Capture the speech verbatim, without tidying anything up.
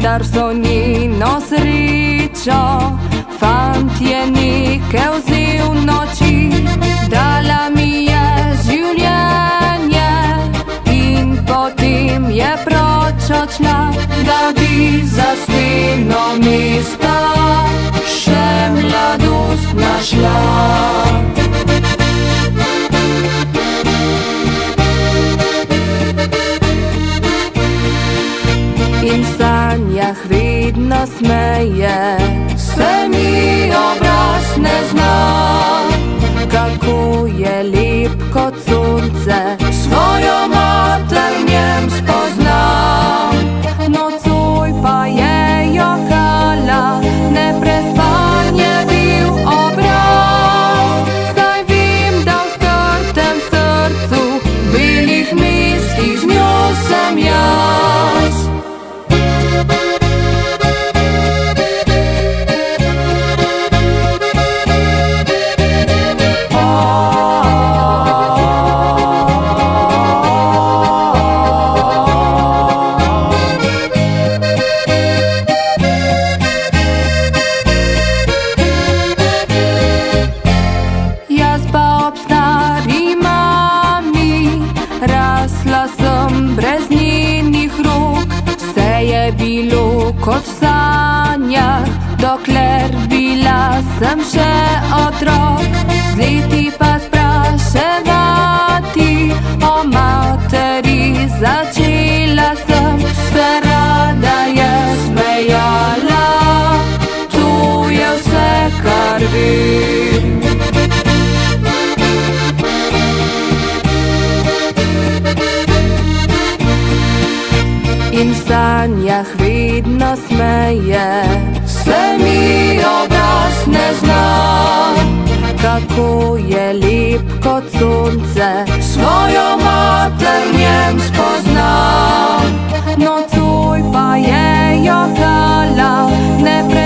vendar so njeno srečo fant je nekaj vzel v noči. Dala mi je življenje in potem je proč odšla, da bi za steno mesta še mladost našla. In v sanjah vedno smeje, se mi obraz ne zna, kako je lep kot sonce, svojo mater v njem spozna. Nocoj pa je jokala, neprespan je bil obraz. Zdaj vem, da v strtem srcu belih mestih z njo sem jaz. Rasla sem brez njenih rok, vse je bilo kot v sanjah, dokler bila sem še otrok. Z leti pa spraševati o materi začela sem, se rada je smejala, to je vse, kar vem. In v sanjah vedno smeje, se mi obraz ne zna, kako je lep kot sonce, svojo mater v njem spozna. Nocoj pa je jokala, ne